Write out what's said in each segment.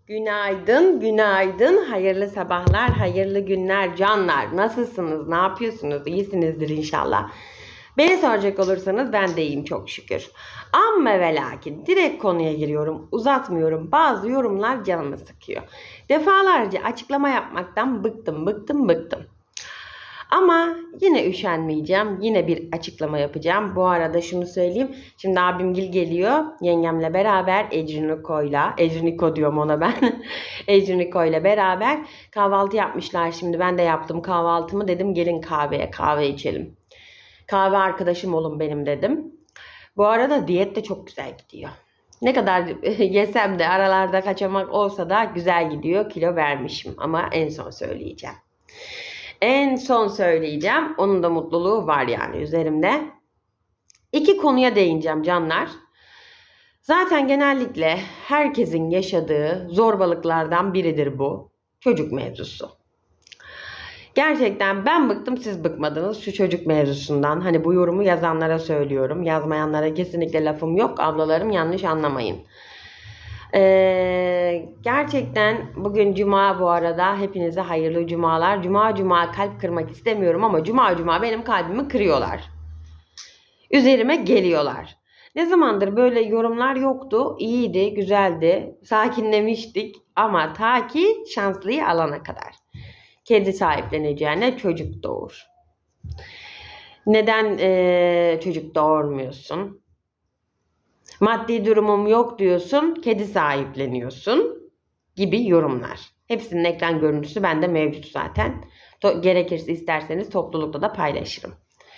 Günaydın, günaydın, hayırlı sabahlar, hayırlı günler canlar. Nasılsınız, ne yapıyorsunuz? İyisinizdir inşallah. Beni soracak olursanız ben de iyiyim çok şükür. Amma ve lakin direkt konuya giriyorum, uzatmıyorum. Bazı yorumlar canımı sıkıyor. Defalarca açıklama yapmaktan bıktım. Ama yine üşenmeyeceğim. Yine bir açıklama yapacağım. Bu arada şunu söyleyeyim. Şimdi abimgil geliyor. Yengemle beraber Ecriniko diyorum ona ben. Ecriniko ile beraber kahvaltı yapmışlar. Şimdi ben de yaptım kahvaltımı. Dedim gelin kahve içelim. Kahve arkadaşım olun benim dedim. Bu arada diyet de çok güzel gidiyor. Ne kadar yesem de aralarda kaçamak olsa da güzel gidiyor. Kilo vermişim ama en son söyleyeceğim. Onun da mutluluğu var yani üzerimde. 2 konuya değineceğim canlar. Zaten genellikle herkesin yaşadığı zorbalıklardan biridir bu. Çocuk mevzusu. Gerçekten ben bıktım, siz bıkmadınız şu çocuk mevzusundan. Hani bu yorumu yazanlara söylüyorum. Yazmayanlara kesinlikle lafım yok. Ablalarım yanlış anlamayın. Gerçekten bugün cuma bu arada. Hepinize hayırlı cumalar. Cuma kalp kırmak istemiyorum ama cuma benim kalbimi kırıyorlar. Üzerime geliyorlar. Ne zamandır böyle yorumlar yoktu. İyiydi, güzeldi. Sakinlemiştik ama ta ki şanslıyı alana kadar. Kedi sahipleneceğine çocuk doğur. Neden çocuk doğurmuyorsun? Maddi durumum yok diyorsun, kedi sahipleniyorsun gibi yorumlar. Hepsinin ekran görüntüsü bende mevcut zaten. Gerekirse isterseniz toplulukta da paylaşırım.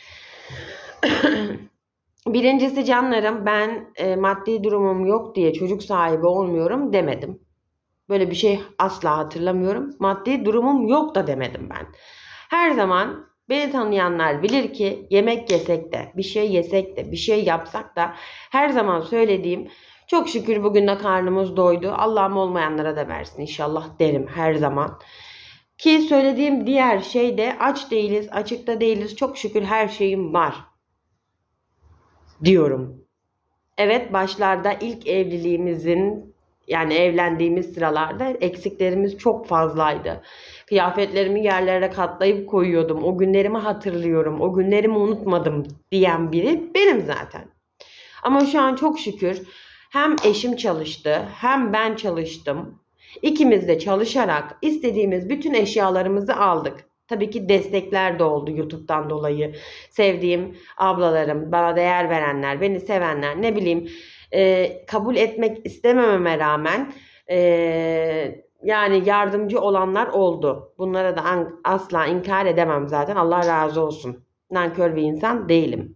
Birincisi canlarım, ben maddi durumum yok diye çocuk sahibi olmuyorum demedim. Böyle bir şey asla hatırlamıyorum. Maddi durumum yok da demedim ben. Her zaman beni tanıyanlar bilir ki yemek yesek de, bir şey yesek de, bir şey yapsak da her zaman söylediğim çok şükür bugün de karnımız doydu. Allah'ım olmayanlara da versin inşallah derim her zaman. Ki söylediğim diğer şey de aç değiliz, açıkta değiliz. Çok şükür her şeyim var diyorum. Evet, başlarda ilk evliliğimizin yani evlendiğimiz sıralarda eksiklerimiz çok fazlaydı. Kıyafetlerimi yerlere katlayıp koyuyordum. O günlerimi hatırlıyorum. O günlerimi unutmadım diyen biri benim zaten. Ama şu an çok şükür hem eşim çalıştı hem ben çalıştım. İkimiz de çalışarak istediğimiz bütün eşyalarımızı aldık. Tabii ki destekler de oldu YouTube'dan dolayı. Sevdiğim ablalarım, bana değer verenler, beni sevenler, ne bileyim kabul etmek istemememe rağmen yani yardımcı olanlar oldu. Bunlara da asla inkar edemem zaten. Allah razı olsun. Nankör bir insan değilim.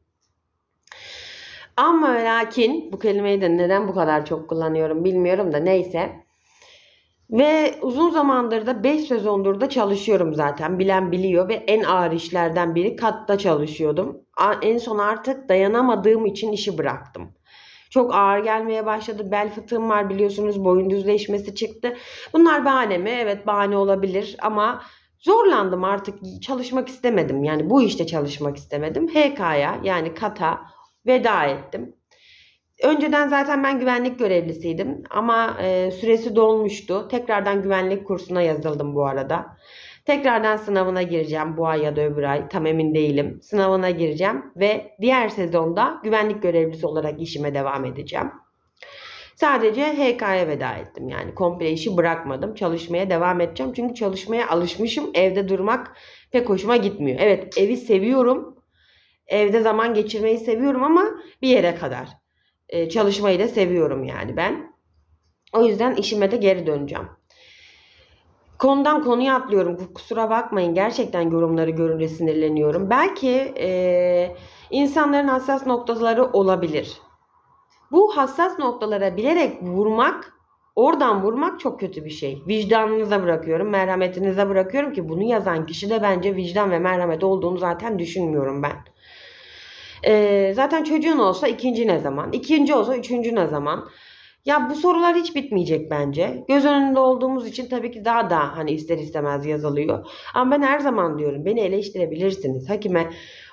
Ama lakin bu kelimeyi de neden bu kadar çok kullanıyorum bilmiyorum da neyse. Ve uzun zamandır da 5 sezondur da çalışıyorum zaten. Bilen biliyor ve en ağır işlerden biri katta çalışıyordum. En son artık dayanamadığım için işi bıraktım. Çok ağır gelmeye başladı. Bel fıtığım var biliyorsunuz. Boyun düzleşmesi çıktı. Bunlar bahane mi? Evet, bahane olabilir ama zorlandım artık. Çalışmak istemedim. Yani bu işte çalışmak istemedim. HK'ya yani kata veda ettim. Önceden zaten ben güvenlik görevlisiydim ama süresi dolmuştu. Tekrardan güvenlik kursuna yazıldım bu arada. Tekrardan sınavına gireceğim bu ay ya da öbür ay, tam emin değilim. Sınavına gireceğim ve diğer sezonda güvenlik görevlisi olarak işime devam edeceğim. Sadece HK'ya veda ettim, yani komple işi bırakmadım. Çalışmaya devam edeceğim çünkü çalışmaya alışmışım. Evde durmak pek hoşuma gitmiyor. Evet, evi seviyorum. Evde zaman geçirmeyi seviyorum ama bir yere kadar. Çalışmayı da seviyorum yani ben. O yüzden işime de geri döneceğim. Konudan konuya atlıyorum. Kusura bakmayın. Gerçekten yorumları görünce sinirleniyorum. Belki insanların hassas noktaları olabilir. Bu hassas noktalara bilerek vurmak, oradan vurmak çok kötü bir şey. Vicdanınıza bırakıyorum, merhametinize bırakıyorum ki bunu yazan kişi de bence vicdan ve merhamet olduğunu zaten düşünmüyorum ben. Zaten çocuğun olsa ikinci ne zaman? İkinci olsa üçüncü ne zaman? Ya bu sorular hiç bitmeyecek bence. Göz önünde olduğumuz için tabii ki daha da hani ister istemez yazılıyor. Ama ben her zaman diyorum, beni eleştirebilirsiniz. Hakime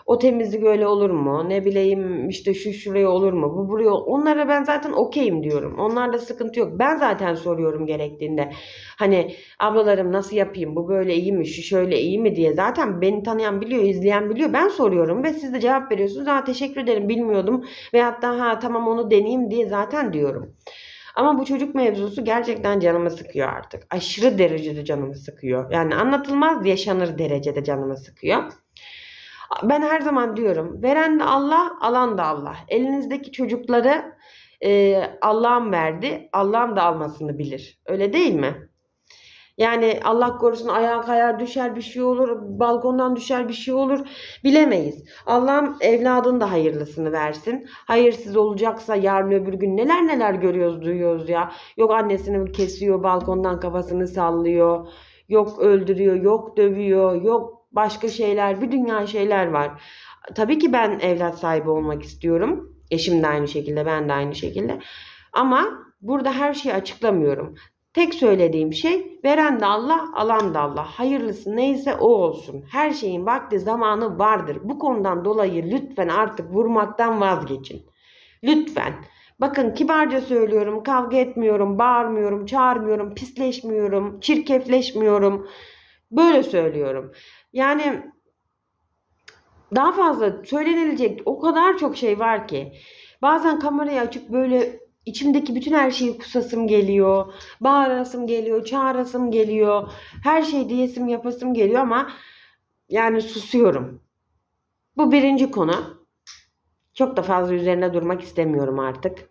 O temizlik öyle olur mu? Ne bileyim işte şu şuraya olur mu? Bu buraya. Onlara ben zaten okeyim diyorum. Onlarda sıkıntı yok. Ben zaten soruyorum gerektiğinde. Hani ablalarım nasıl yapayım? Bu böyle iyi mi? Şu şöyle iyi mi diye. Zaten beni tanıyan biliyor, izleyen biliyor. Ben soruyorum ve siz de cevap veriyorsunuz. Ha teşekkür ederim bilmiyordum. Ve hatta ha tamam onu deneyeyim diye zaten diyorum. Ama bu çocuk mevzusu gerçekten canımı sıkıyor artık. Aşırı derecede canımı sıkıyor. Yani anlatılmaz yaşanır derecede canımı sıkıyor. Ben her zaman diyorum, veren de Allah, alan da Allah. Elinizdeki çocukları Allah'ım verdi, Allah'ım da almasını bilir. Öyle değil mi? Yani Allah korusun ayağa kayar düşer bir şey olur, balkondan düşer bir şey olur bilemeyiz. Allah'ım evladın da hayırlısını versin. Hayırsız olacaksa yarın öbür gün neler neler görüyoruz duyuyoruz ya. Yok annesini kesiyor balkondan kafasını sallıyor. Yok öldürüyor, yok dövüyor, yok başka şeyler, bir dünya şeyler var. Tabii ki ben evlat sahibi olmak istiyorum. Eşim de aynı şekilde, ben de aynı şekilde. Ama burada her şeyi açıklamıyorum. Tek söylediğim şey veren de Allah, alan da Allah. Hayırlısı neyse o olsun. Her şeyin vakti zamanı vardır. Bu konudan dolayı lütfen artık vurmaktan vazgeçin. Lütfen. Bakın kibarca söylüyorum, kavga etmiyorum, bağırmıyorum, çağırmıyorum, pisleşmiyorum, çirkefleşmiyorum. Böyle söylüyorum. Yani daha fazla söylenilecek o kadar çok şey var ki. Bazen kamerayı açıp böyle içimdeki bütün her şeyi kusasım geliyor. Bağırasım geliyor, çağırasım geliyor. Her şey diyesim yapasım geliyor ama yani susuyorum. Bu birinci konu. Çok da fazla üzerine durmak istemiyorum artık.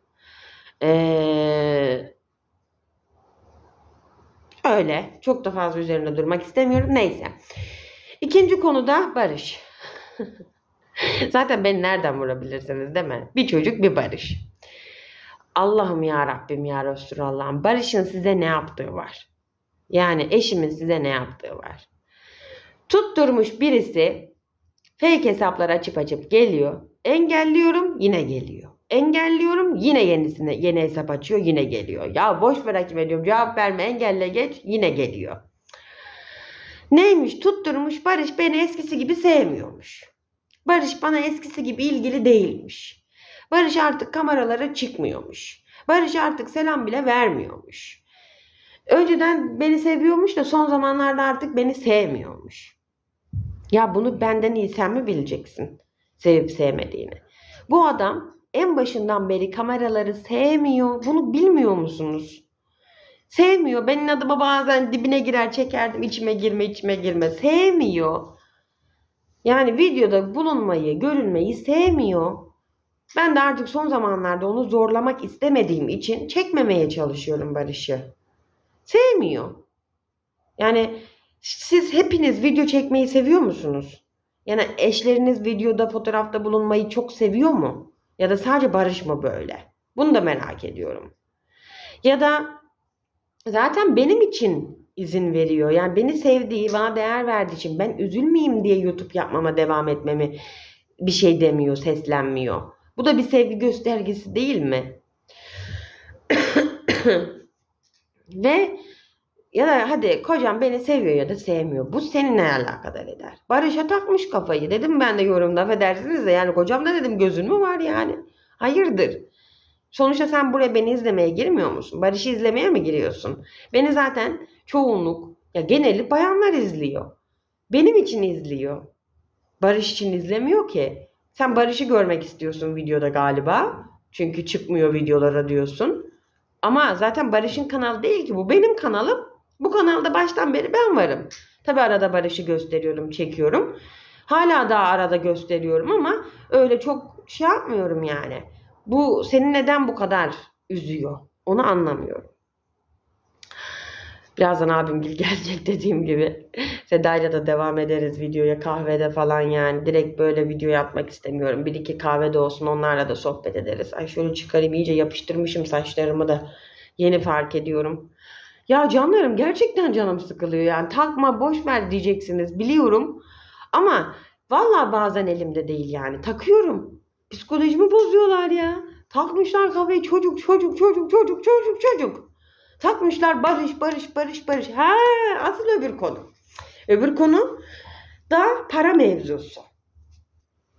Öyle. Çok da fazla üzerine durmak istemiyorum. Neyse. İkinci konuda barış. Zaten beni nereden vurabilirsiniz değil mi? Bir çocuk bir barış. Allah'ım ya Rabbim ya Resulallah'ım. Barış'ın size ne yaptığı var? Yani eşimin size ne yaptığı var? Tutturmuş birisi fake hesaplar açıp geliyor. Engelliyorum yine geliyor. Engelliyorum yine yeni hesap açıyor yine geliyor. Ya boş ver hakim ediyorum cevap verme engelle geç yine geliyor. Neymiş tutturmuş Barış beni eskisi gibi sevmiyormuş. Barış bana eskisi gibi ilgili değilmiş. Barış artık kameralara çıkmıyormuş. Barış artık selam bile vermiyormuş. Önceden beni seviyormuş da son zamanlarda artık beni sevmiyormuş. Ya bunu benden iyi sen mi bileceksin? Sevip sevmediğini. Bu adam en başından beri kameraları sevmiyor. Bunu bilmiyor musunuz? Sevmiyor. Benim adıma bazen dibine girer çekerdim. İçime girme. Sevmiyor. Yani videoda bulunmayı, görünmeyi sevmiyor. Ben de artık son zamanlarda onu zorlamak istemediğim için çekmemeye çalışıyorum Barış'ı. Sevmiyor. Yani siz hepiniz video çekmeyi seviyor musunuz? Yani eşleriniz videoda, fotoğrafta bulunmayı çok seviyor mu? Ya da sadece Barış mı böyle? Bunu da merak ediyorum. Ya da zaten benim için izin veriyor. Yani beni sevdiği, bana değer verdiği için ben üzülmeyeyim diye YouTube yapmama devam etmemi bir şey demiyor, seslenmiyor. Bu da bir sevgi göstergesi değil mi? Ve ya da hadi kocam beni seviyor ya da sevmiyor. Bu seninle alakadar eder. Barış'a takmış kafayı. Dedim ben de yorumda affedersiniz de yani kocam da dedim gözün mü var yani? Hayırdır? Sonuçta sen buraya beni izlemeye girmiyor musun? Barış'ı izlemeye mi giriyorsun? Beni zaten çoğunluk ya geneli bayanlar izliyor. Benim için izliyor. Barış için izlemiyor ki. Sen Barış'ı görmek istiyorsun videoda galiba. Çünkü çıkmıyor videolara diyorsun. Ama zaten Barış'ın kanalı değil ki bu. Benim kanalım. Bu kanalda baştan beri ben varım. Tabi arada Barış'ı gösteriyorum, çekiyorum. Hala daha arada gösteriyorum ama öyle çok şey yapmıyorum yani. Bu seni neden bu kadar üzüyor? Onu anlamıyorum. Birazdan abim gelecek dediğim gibi. Seda'yla da devam ederiz videoya kahvede falan yani. Direkt böyle video yapmak istemiyorum. Bir iki kahvede olsun onlarla da sohbet ederiz. Ay şöyle çıkarayım iyice yapıştırmışım saçlarımı da. Yeni fark ediyorum. Ya canlarım gerçekten canım sıkılıyor yani. Takma boş ver diyeceksiniz biliyorum. Ama vallahi bazen elimde değil yani. Takıyorum. Psikolojimi bozuyorlar ya. Takmışlar kafayı çocuk. Takmışlar barış. Ha, asıl öbür konu. Öbür konu da para mevzusu.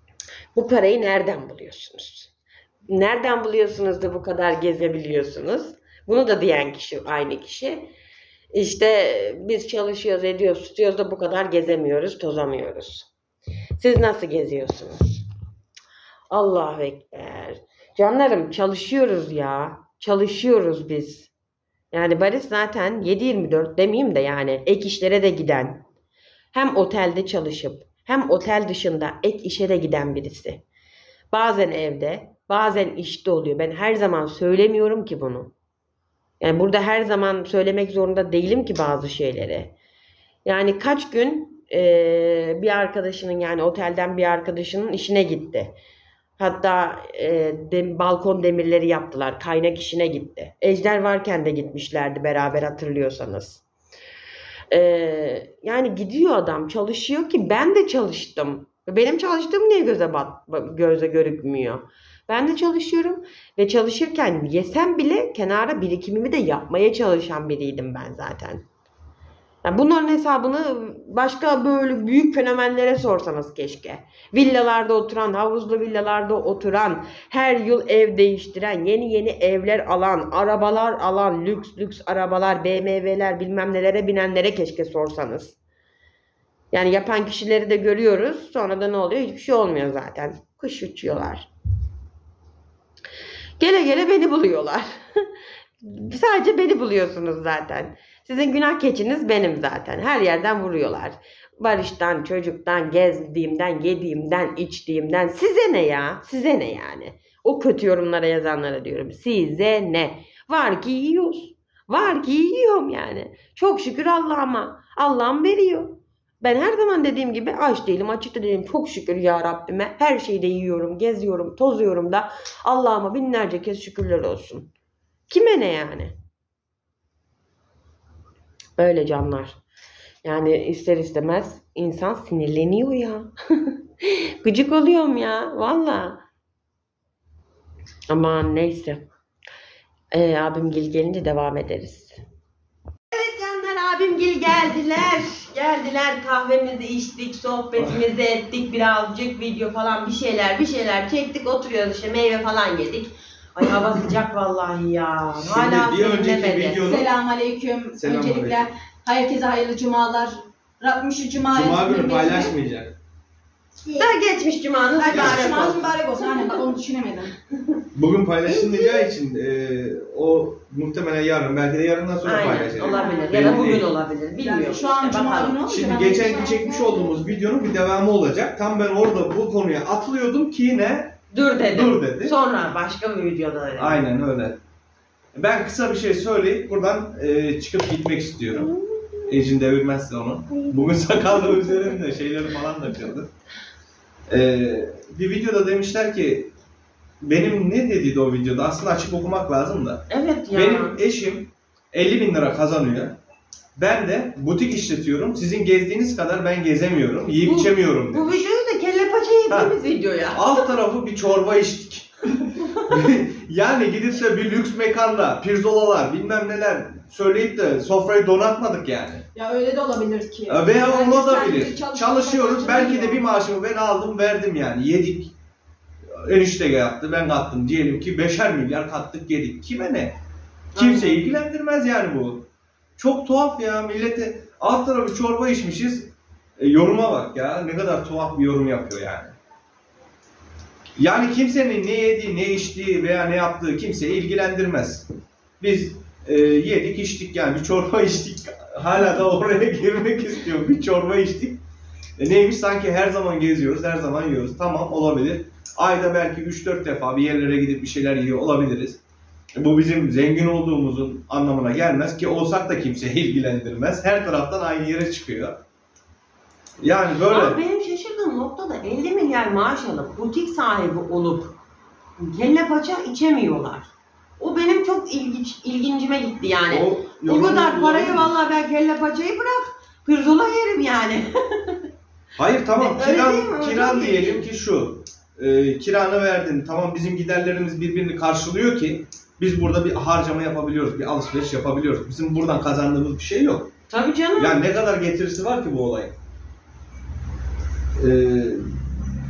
Bu parayı nereden buluyorsunuz? Nereden buluyorsunuz da bu kadar gezebiliyorsunuz? Bunu da diyen kişi aynı kişi. İşte biz çalışıyoruz, ediyoruz, tutuyoruz da bu kadar gezemiyoruz, tozamıyoruz. Siz nasıl geziyorsunuz? Allahu Ekber. Canlarım çalışıyoruz ya. Çalışıyoruz biz. Yani Barış zaten 7/24 demeyeyim de yani ek işlere de giden. Hem otelde çalışıp hem otel dışında ek işe de giden birisi. Bazen evde, bazen işte oluyor. Ben her zaman söylemiyorum ki bunu. Yani burada her zaman söylemek zorunda değilim ki bazı şeyleri. Yani kaç gün bir arkadaşının yani otelden bir arkadaşının işine gitti. Hatta balkon demirleri yaptılar. Kaynak işine gitti. Ejder varken de gitmişlerdi beraber hatırlıyorsanız. Yani gidiyor adam çalışıyor ki ben de çalıştım. Benim çalıştığım niye göze görükmüyor? Ben de çalışıyorum ve çalışırken yesem bile kenara birikimimi de yapmaya çalışan biriydim ben zaten. Yani bunların hesabını başka böyle büyük fenomenlere sorsanız keşke. Villalarda oturan, havuzlu villalarda oturan, her yıl ev değiştiren, yeni yeni evler alan, arabalar alan, lüks lüks arabalar, BMW'ler bilmem nelere binenlere keşke sorsanız. Yani yapan kişileri de görüyoruz. Sonra da ne oluyor? Hiçbir şey olmuyor zaten. Kuş uçuyorlar. Gele gele beni buluyorlar. Sadece beni buluyorsunuz zaten. Sizin günah keçiniz benim zaten. Her yerden vuruyorlar. Barıştan, çocuktan, gezdiğimden, yediğimden, içtiğimden. Size ne ya? Size ne yani? O kötü yorumlara yazanlara diyorum. Size ne? Var ki yiyoruz. Var ki yiyorum yani. Çok şükür Allah'ıma. Allah'ım veriyor. Ben her zaman dediğim gibi aç değilim, açık da değilim. Çok şükür ya Rabbime. Her şeyde yiyorum, geziyorum, tozuyorum da Allah'ıma binlerce kez şükürler olsun. Kime ne yani? Öyle canlar. Yani ister istemez insan sinirleniyor ya. Gıcık oluyorum ya. Valla. Aman neyse. Abimgil gelince devam ederiz. Evet canlar abimgil geldiler. Geldiler kahvemizi içtik, sohbetimizi ettik. Birazcık video falan bir şeyler çektik. Oturuyoruz işte meyve falan yedik. Ay hava sıcak vallahi ya. Hala bir önceki serinlemedi. videonun... Selamünaleyküm. Öncelikle herkese hayırlı cumalar. Rabbim şu Cuma günü paylaşmayacak. Daha geçmiş cumanız mübarek Cumanız olsun. mübarek olsun. Aynen bak onu düşünemedim. Bugün paylaşılmayacağı için o muhtemelen yarın, belki de yarından sonra Aynen paylaşacak. olabilir ya Belli da bugün değil. olabilir bilmiyorum. Yani şu an işte, cuma bakalım. günü oldu. Şimdi geçenki çekmiş olduğumuz videonun bir devamı olacak. Tam ben orada bu konuya atlıyordum ki yine Dur dedim. dur dedi. Sonra başka bir videoda dedim. Aynen öyle. Ben kısa bir şey söyleyip buradan çıkıp gitmek istiyorum. Ecin devirmezse onu. Bugün sakallı üzerimde şeyleri falan da kırdı. Bir videoda demişler ki benim ne dediydi o videoda? Aslında açıp okumak lazım da. Evet ya. Benim eşim 50.000 lira kazanıyor. Ben de butik işletiyorum. Sizin gezdiğiniz kadar ben gezemiyorum. Yiyip içemiyorum Bu demiş. videoyu da kelle paça yediğimiz video ya. Alt tarafı bir çorba içtik. Yani gidip de bir lüks mekanda pirzolalar bilmem neler söyleyip de sofrayı donatmadık yani. Ya öyle de olabilir ki. Veya Yani olabilir. sen Çalışıyoruz. Belki de bir maaşımı ben aldım verdim yani. Yedik. Enişte yattı ben kattım. Diyelim ki 5'er milyar kattık yedik. Kime ne? Kimse ilgilendirmez yani bu. Çok tuhaf ya. Millete alt tarafı çorba içmişiz. Yoruma bak ya. Ne kadar tuhaf bir yorum yapıyor yani. Yani kimsenin ne yediği, ne içtiği veya ne yaptığı kimseyi ilgilendirmez. Biz yedik, içtik yani bir çorba içtik. Hala da oraya girmek istiyorum. Bir çorba içtik. Neymiş sanki her zaman geziyoruz, her zaman yiyoruz. Tamam olabilir. Ayda belki 3-4 defa bir yerlere gidip bir şeyler yiyor olabiliriz. Bu bizim zengin olduğumuzun anlamına gelmez ki olsak da kimseyi ilgilendirmez. Her taraftan aynı yere çıkıyor. Yani böyle. Ama benim şaşırdığım noktada 50 milyar maaş alıp butik sahibi olup kelle paça içemiyorlar. O benim çok ilgincime gitti yani. O kadar parayı vallahi ben kelle paçayı bırak. Pirzola yerim yani. Hayır tamam Öyle değil mi? kiran Öyle diyelim değil. ki şu. Kiranı verdin. Tamam bizim giderlerimiz birbirini karşılıyor ki biz burada bir harcama yapabiliyoruz. Bir alışveriş yapabiliyoruz. Bizim buradan kazandığımız bir şey yok. Tabii canım. Yani ne kadar getirisi var ki bu olayın.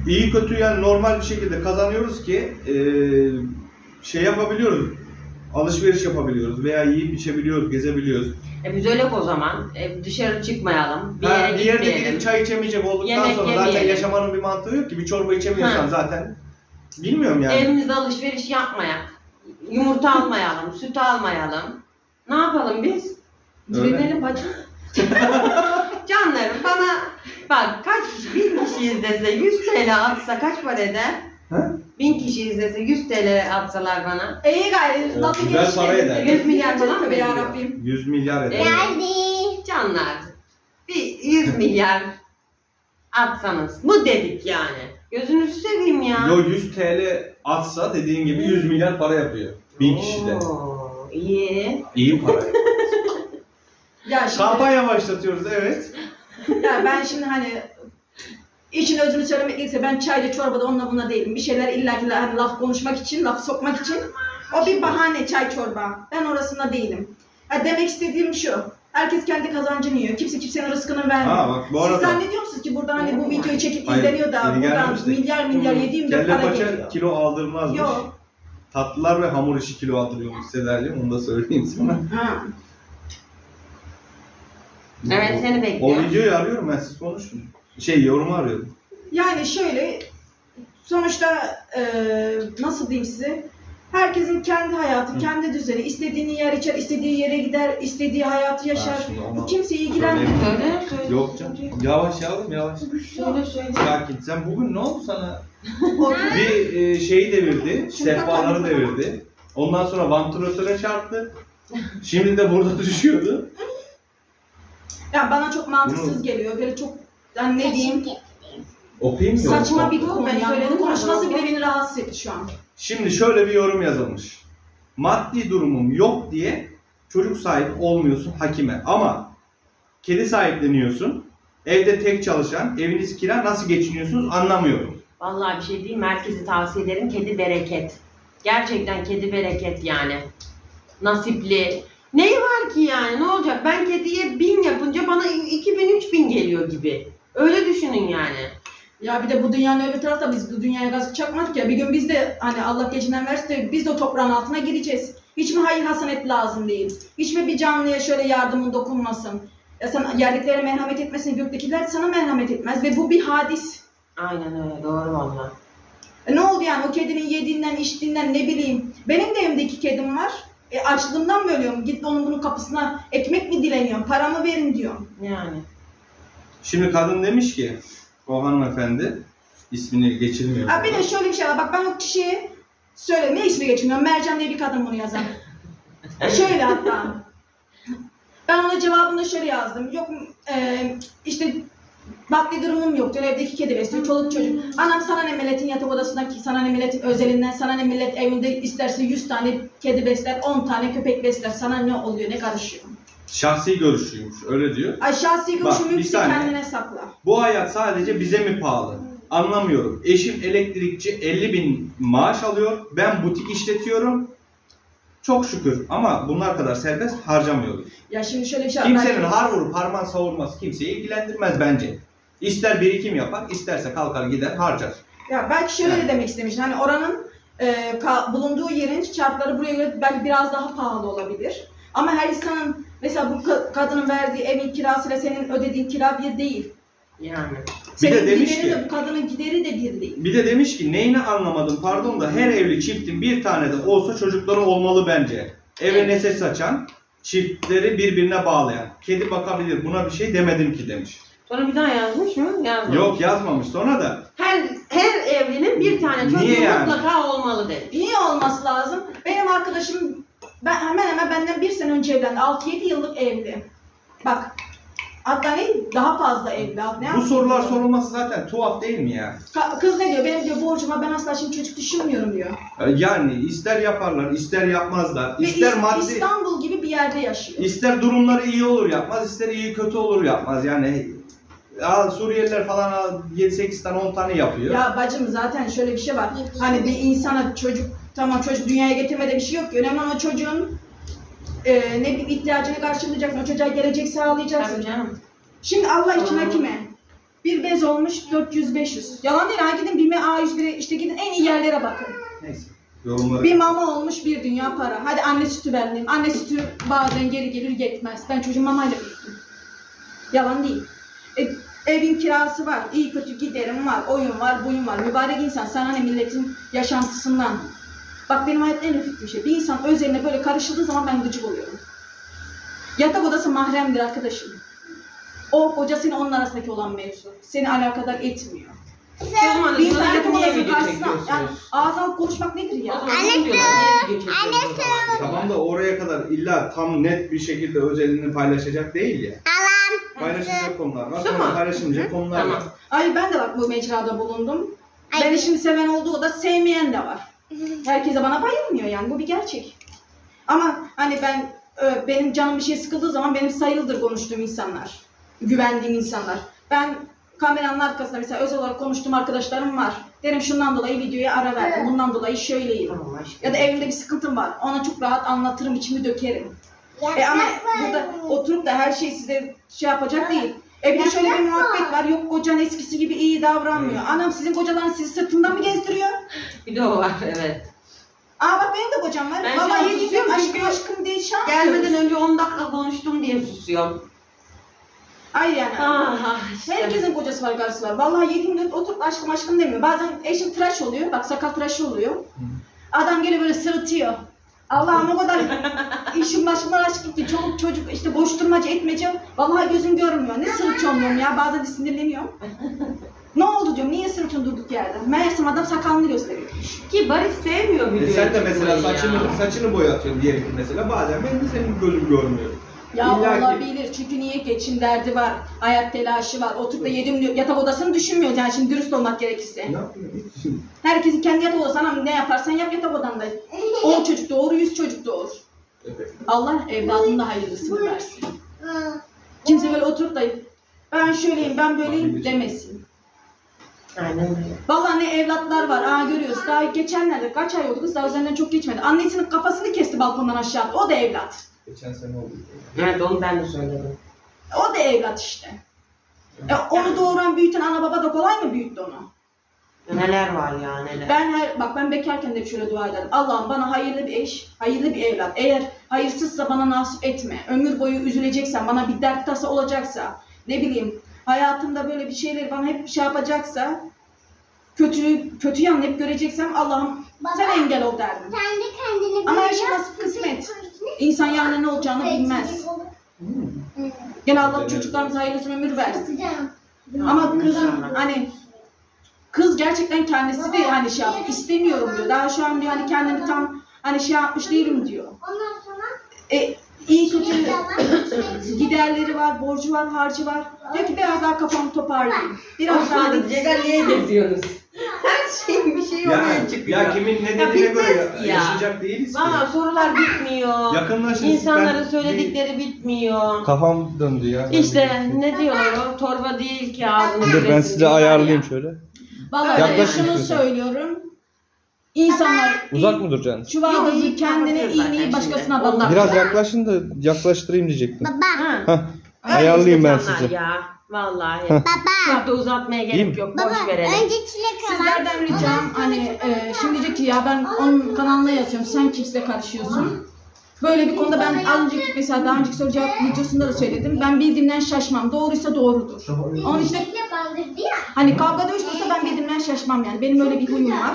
iyi kötü yani normal bir şekilde kazanıyoruz ki şey yapabiliyoruz. Alışveriş yapabiliyoruz veya yiyip içebiliyoruz, gezebiliyoruz. Biz öyle o zaman. Dışarı çıkmayalım. Bir yere Bir yerde gitmeyelim. gidip çay içemeyecek olduktan Yemek sonra zaten yemeyelim. yaşamanın bir mantığı yok ki. Bir çorba içemiyorsan zaten bilmiyorum yani. Evimizde alışveriş yapmayak. Yumurta almayalım, süt almayalım. Ne yapalım biz? Direnelim bacım. Canlarım bana bak kaç kişi, 1000 kişi izlese 100 TL atsa kaç para eder? Ha? 1000 kişi izlese 100 TL atsalar bana. İyi gayret. Lafı güzel geçti. para eder. 100 milyar falan mı Tabii ya ediyor? Rabbim. 100 milyar eder. Canlar bir 100 milyar atsanız mı dedik yani. Gözünüzü seveyim ya. Yo 100 TL atsa dediğin gibi 100 milyar para yapıyor. 1000 kişide. Oo, iyi. İyi para. Ya şimdi, Kampanya başlatıyoruz evet. ya ben şimdi hani için özünü söylemek gerekirse ben çayda çorbada onunla bununla değilim. Bir şeyler illaki hani laf konuşmak için, laf sokmak için. O bir bahane çay çorba. Ben orasında değilim. Ya demek istediğim şu. Herkes kendi kazancını yiyor. Kimse kimsenin rızkını vermiyor. Ha bak bu Siz arada. zannediyor musunuz ki buradan hani bu videoyu çekip Hayır, izleniyor da yeni buradan gelmemiştik. milyar 724 Kelle para paça geliyor. kilo aldırmazmış. Yok. Tatlılar ve hamur işi kilo aldırıyormuş Sedacığım. Onu da söyleyeyim sana. Ha. Evet seni O bekliyorum. videoyu arıyorum ben siz konuşun. Yorumu arıyorum. Yani şöyle sonuçta nasıl diyeyim size? Herkesin kendi hayatı, kendi düzeni. İstediğini yer içer, istediği yere gider, istediği hayatı yaşar. Ha, şimdi Bu ona- kimseyi ilgilendirmiyor. Söyle. Yok canım. Yavaş yavrum yavaş. Söyle. Sakin. Sen bugün ne oldu sana? Otur. Bir şeyi devirdi, sehpaları devirdi. Ondan sonra vantilatöre çarptı. Şimdi de burada düşüyordu. Ya bana çok mantıksız geliyor. Böyle çok yani ne diyeyim? Okuyayım mı? Saçma bir Ben konu. Yani söyledim bunu konuşması zaten. bile beni rahatsız etti şu an. Şimdi şöyle bir yorum yazılmış. Maddi durumum yok diye çocuk sahibi olmuyorsun hakime. Ama kedi sahipleniyorsun. Evde tek çalışan, eviniz kira, nasıl geçiniyorsunuz anlamıyorum. Vallahi bir şey diyeyim mi? Herkese tavsiye ederim. Kedi bereket. Gerçekten kedi bereket yani. Nasipli. Neyi var ki yani? Ne olacak? Ben kediye 1000 yapınca bana 2000-3000 geliyor gibi. Öyle düşünün yani. Ya bir de bu dünyanın öbür tarafta biz bu dünyaya gaz çakmadık ya. Bir gün biz de hani Allah gecinden versin de biz de o toprağın altına gireceğiz. Hiç mi hayır hasanet lazım değil? Hiç mi bir canlıya şöyle yardımın dokunmasın? Ya sen yerliklere merhamet etmesin, göktekiler sana merhamet etmez ve bu bir hadis. Aynen öyle. Doğru vallahi. Ne oldu yani o kedinin yediğinden, içtiğinden ne bileyim. Benim de evimde 2 kedim var. Açlığımdan mı ölüyorum? Git onun bunun kapısına ekmek mi dileniyorum? Paramı verin diyorum. Yani. Şimdi kadın demiş ki, o hanımefendi, ismini geçirmiyor. Ha bir de şöyle bir şey var. Bak ben o kişiye söyle ne ismi geçmiyorum. Mercan diye bir kadın bunu yazan. Şöyle hatta. Ben ona cevabını şöyle yazdım. Yok işte maddi durumum yok diyor. Evdeki kedi besliyor. Çoluk çocuk. Anam sana ne milletin yatak odasındaki, sana ne milletin özelinden, sana ne millet evinde isterse 100 tane kedi besler, 10 tane köpek besler. Sana ne oluyor, ne karışıyor? Şahsi görüşüymüş, öyle diyor. Ay şahsi Bak, görüşümü bir işte saniye. kendine sakla. Bu hayat sadece bize mi pahalı? Anlamıyorum. Eşim elektrikçi, 50.000 maaş alıyor. Ben butik işletiyorum. Çok şükür ama bunlar kadar serbest harcamıyoruz. Ya şimdi şöyle bir şey var. Kimsenin har vurup harman savurması kimseyi ilgilendirmez bence. İster birikim yapar, isterse kalkar gider harcar. Ya belki şöyle de demek istemiştim. Hani oranın bulunduğu yerin şartları buraya göre belki biraz daha pahalı olabilir. Ama her insanın mesela bu kadının verdiği evin kirasıyla senin ödediğin kira bir değil. Yani. Senin de demiş giderin ki- de bu kadının gideri de bir değil. Bir de demiş ki neyini anlamadım pardon da her evli çiftin bir tane de olsa çocukları olmalı bence. Eve neşe saçan, çiftleri birbirine bağlayan. Kedi bakabilir buna bir şey demedim ki demiş. Sonra bir daha yazmış mı? Yazmamış. Yok yazmamış sonra da. Her evlinin bir tane çocuğu Niye yani? mutlaka olmalı demiş. Niye olması lazım? Benim arkadaşım hemen hemen benden 1 sene önce evlendi. 6-7 yıllık evli. Bak. Hatta ne? Daha fazla evli. Ne Bu sorular sorulması zaten tuhaf değil mi ya? Kız ne diyor? Benim diyor borcum var. Ben asla şimdi çocuk düşünmüyorum diyor. Yani ister yaparlar, ister yapmazlar, Ve ister maddi, İstanbul gibi bir yerde yaşıyor. ister durumları iyi olur yapmaz, ister iyi kötü olur yapmaz. Yani Suriyeliler falan 7-8 tane 10 tane yapıyor. Ya bacım zaten şöyle bir şey var. Hani bir insana çocuk, tamam çocuk dünyaya getirmede bir şey yok ki. Önemli olan o çocuğun ne bir ihtiyacını karşılayacaksın. O çocuğa gelecek sağlayacaksın. Tabii canım. Şimdi Allah için hakime. Bir bez olmuş 400-500. Yalan değil. Ha gidin BİM'e A101'e işte gidin en iyi yerlere bakın. Neyse. Yorumlara. Bir mama olmuş bir dünya para. Hadi anne sütü verdim. Anne sütü bazen geri gelir yetmez. Ben çocuğum mamayla büyüttüm. Yalan değil. Evin kirası var. İyi kötü giderim var. Oyun var, buyun var. Mübarek insan sana ne milletin yaşantısından. Bak benim hayatta en nefret bir şey. Bir insan özeline böyle karışıldığı zaman ben gıcık oluyorum. Yatak odası mahremdir arkadaşım. O kocasıyla onun arasındaki olan mevzu. Seni alakadar etmiyor. Bir insan yatak odasının karşısına yani ağzına konuşmak nedir ya? Tamam da oraya kadar illa tam net bir şekilde özelini paylaşacak değil ya. Paylaşılacak konular var. Sonra paylaşılmayacak konular var. Ay ben de bak bu mecrada bulundum. Beni şimdi seven olduğu da sevmeyen de var. Herkes de bana bayılmıyor yani bu bir gerçek. Ama hani benim canım bir şey sıkıldığı zaman benim sayılıdır konuştuğum insanlar. Güvendiğim insanlar. Ben kameranın arkasında mesela özel olarak konuştuğum arkadaşlarım var. Derim şundan dolayı videoya ara verdim. Bundan dolayı şöyleyim. Ya da evimde bir sıkıntım var. Ona çok rahat anlatırım, içimi dökerim. Ama burada oturup da her şey size şey yapacak değil. Bir de şöyle bir muhabbet var. Yok kocan eskisi gibi iyi davranmıyor. Anam sizin kocalarınız sizi sırtından mı gezdiriyor? Bir de o var evet. Bak benim de kocam var. Ben Baba şu an yediğim susuyorum aşkım diye şans. Gelmeden önce 10 dakika konuştum diye susuyorum. Ay yani. İşte. Herkesin kocası var, karısı var. Vallahi 7 minut oturup aşkım demiyor. Bazen eşim tıraş oluyor. Bak sakal tıraşı oluyor. Adam geliyor böyle sırıtıyor. Allah'ım o kadar işim başıma aşk gitti. Çoluk çocuk işte boş durmaca etmece. Vallahi gözüm görmüyor. Ne sırıtıyorum diyorum ya. Bazen de sinirleniyorum. Ne oldu diyorum. Niye sırıtıyorsun durduk yerde? Meğersem adam sakalını gösteriyor. Ki Barış sevmiyor videoyu. Sen de mesela saçını boyatıyorsun diyelim ki mesela. Bazen benim de senin gözüm görmüyor. Ya İlla olabilir çünkü niye geçim derdi var, hayat telaşı var, oturup da 7 milyon yatak odasını düşünmüyor yani şimdi dürüst olmak gerekirse. Ne yapıyorsun? Herkesin kendi yatak odası, ama ne yaparsan yap yatak odanda. 10 çocuk doğur, 100 çocuk doğur. Evet. Allah evladının da hayırlısını versin. Kimse böyle oturup da ben şöyleyim, ben böyleyim demesin. Aynen öyle. Vallahi ne evlatlar var, görüyoruz. Daha geçenlerde kaç ay oldu kız, daha üzerinden çok geçmedi. Annesinin kafasını kesti balkondan aşağı attı, o da evlat. Geçen sene oldu. Evet onu ben de söyledim. O da evlat işte. Onu doğuran büyüten ana baba da kolay mı büyüttü onu? Neler var ya neler. Ben bekarken de şöyle dua ederim. Allah'ım bana hayırlı bir eş, hayırlı bir evlat. Eğer hayırsızsa bana nasip etme. Ömür boyu üzüleceksen, bana bir dert tasa olacaksa, ne bileyim, hayatımda böyle bir şeyler bana hep bir şey yapacaksa, kötü yanını hep göreceksem Allah'ım sen engel ol derdim. Ama her şey nasip kısmet. İnsan yarın ne olacağını bilmez. Gene Allah çocuklarımıza hayırlı ömür versin. Ama kızın hani kız gerçekten kendisi de hani şey yapıyor, istemiyorum diyor. Daha şu an diyor hani kendimi tam hani şey yapmış değilim diyor. İyi kötü giderleri var, borcu var, harcı var. Diyor ki biraz daha kafamı toparlayayım. Biraz daha diyecekler niye geziyorsunuz? Her şeyin bir şeyi oraya çıkıyor. Ya kimin ne dediğine göre yaşayacak değiliz ki. Valla sorular bitmiyor. Yakınlaşın. İnsanların söyledikleri bitmiyor. Kafam döndü ya. İşte ne diyorlar o? Torba değil ki ağzını. Dur ben size ayarlayayım şöyle. Vallahi Yaklaşın şunu istiyorsan. söylüyorum. İnsanlar Uzak mı duracaksınız? çuvaldızı kendine, iğneyi başkasına bağlar. Biraz yaklaşın da yaklaştırayım diyecektim. Baba. Hah. Ayarlayayım ben Canlar sizi. Ya. Vallahi. Baba. Çok da uzatmaya İyi mi? gerek yok. Boş Baba. verelim. Önce çilek alalım. Sizlerden ricam hani şimdi diyecek ki ya ben onun kanalına yazıyorum, sen kimse karışıyorsun. Böyle bir konuda ben mesela daha önceki soru cevap videosunda da söyledim. Ben bildiğimden şaşmam. Doğruysa doğrudur. Onun için de Bandırdı ya. hani kavga dövüş olsa ben bildiğimden şaşmam yani. Benim öyle bir huyum var.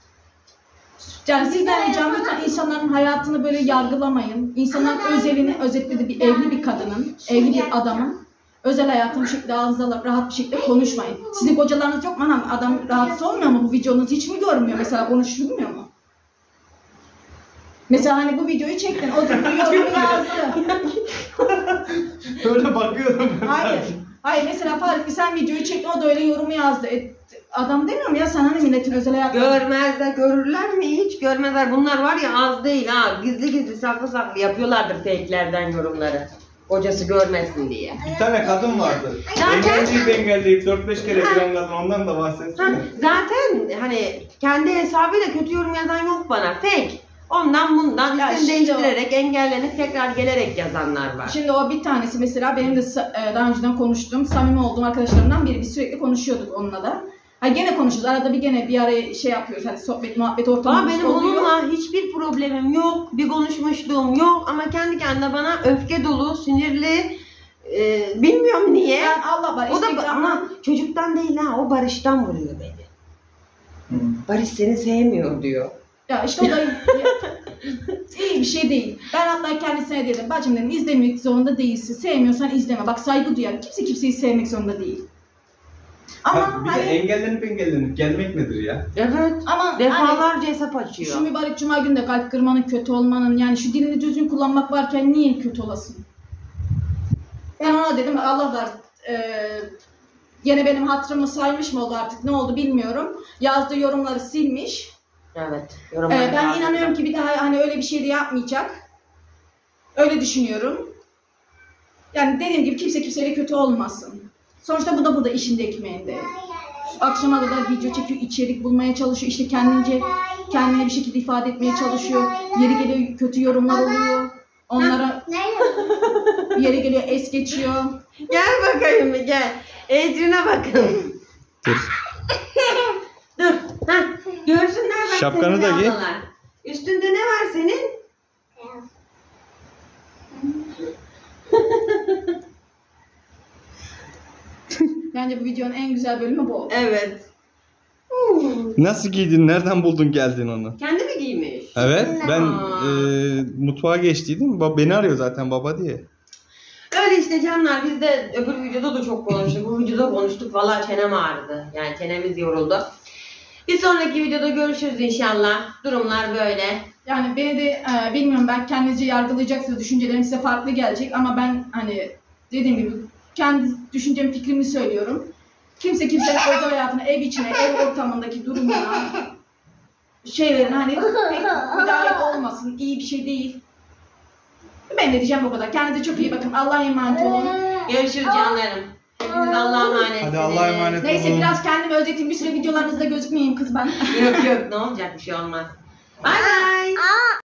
Yani sizden ricam lütfen insanların hayatını böyle yargılamayın. İnsanların özelini özetledi bir evli bir kadının, evli bir adamın özel hayatını bu şekilde ağzınızda rahat bir şekilde konuşmayın. Sizin kocalarınız yok mu anam? Adam rahatsız olmuyor mu? Bu videonuzu hiç mi görmüyor? Mesela konuşulmuyor mu? Mesela hani bu videoyu çektin, o da yorumu yazdı. Öyle bakıyorum ben. Hayır mesela Farik sen videoyu çektin, o da öyle yorumu yazdı. Adam demiyorum ya sen hani milletin özel hayatını... Görmezler, görürler mi? Hiç görmezler. Bunlar var ya az değil ha. Gizli gizli saklı saklı yapıyorlardır fake'lerden yorumları. Kocası görmesin diye. Bir tane kadın vardı. Zaten- Engelleyip 4-5 kere giren kadın, ondan da bahsetsene. Zaten hani kendi hesabıyla kötü yorum yazan yok bana. Fake. Ondan bundan Ya isim şimdi değiştirerek, engellenip tekrar gelerek yazanlar var. Şimdi o bir tanesi mesela benim de daha önceden konuştuğum, samimi olduğum arkadaşlarımdan biri. Biz sürekli konuşuyorduk onunla da. Ha gene konuşuyoruz. Arada bir araya şey yapıyoruz. Hani sohbet, muhabbet Ama ortamımız benim oluyor. onunla hiçbir problemim yok. Bir konuşmuşluğum yok. Ama kendi kendine bana öfke dolu, sinirli, bilmiyorum niye. Yani Allah var. O da Instagram'dan- ama çocuktan değil ha, o Barış'tan vuruyor beni. Barış seni sevmiyor diyor. Ya işte o da iyi bir şey değil. Ben hatta kendisine dedim. Bacım dedim, izlemek zorunda değilsin. Sevmiyorsan izleme. Bak saygı duyar. Kimse kimseyi sevmek zorunda değil. Ama Bir de hani engellenip gelmek nedir ya? Evet. ama hani Defalarca hesap açıyor. şu mübarek cuma günde kalp kırmanın, kötü olmanın, yani şu dilini düzgün kullanmak varken niye kötü olasın? Ben ona dedim Allah var, gene benim hatırımı saymış mı oldu artık, ne oldu bilmiyorum. Yazdığı yorumları silmiş. Evet. Ben inanıyorum ki bir daha hani öyle bir şey de yapmayacak. Öyle düşünüyorum. Yani dediğim gibi kimse kimseyle kötü olmasın. Sonuçta bu da burada işinde ekmeğinde. Akşama kadar video çekiyor, içerik bulmaya çalışıyor. İşte kendine bir şekilde ifade etmeye çalışıyor. Yeri geliyor kötü yorumlar oluyor. Onlara yeri geliyor es geçiyor. Gel bakayım bir gel. Ecrin'e bakın. Dur. Dur. Heh. Görsünler bak Şapkanı seni da giy. ablalar. Üstünde ne var senin? Bence bu videonun en güzel bölümü bu. Evet. Nasıl giydin? Nereden buldun geldin onu? Kendi mi giymiş? Evet. Ben Aa. mutfağa geçtiydim. Beni arıyor zaten baba diye. Öyle işte canlar, biz de öbür videoda da çok konuştuk. Bu videoda konuştuk. Vallahi çenem ağrıdı. Yani çenemiz yoruldu. Bir sonraki videoda görüşürüz inşallah. Durumlar böyle. Yani beni de bilmiyorum, belki kendinizce yargılayacaksınız. Düşüncelerim size farklı gelecek ama ben hani dediğim gibi kendi düşüncemi, fikrimi söylüyorum. Kimse kimsenin özel hayatına, ev içine, ev ortamındaki durumuna, şeylerin hani pek müdahale olmasın. İyi bir şey değil. Ben de diyeceğim bu kadar. Kendinize çok iyi bakın. Allah'a emanet olun. Görüşürüz canlarım. Hepiniz Allah'a emanetsiniz. Hadi Allah'a emanet Neyse olun. biraz kendimi özeteyim. Bir süre videolarınızda gözükmeyeyim kız ben. Yok yok, ne olacak, bir şey olmaz. Bye bye.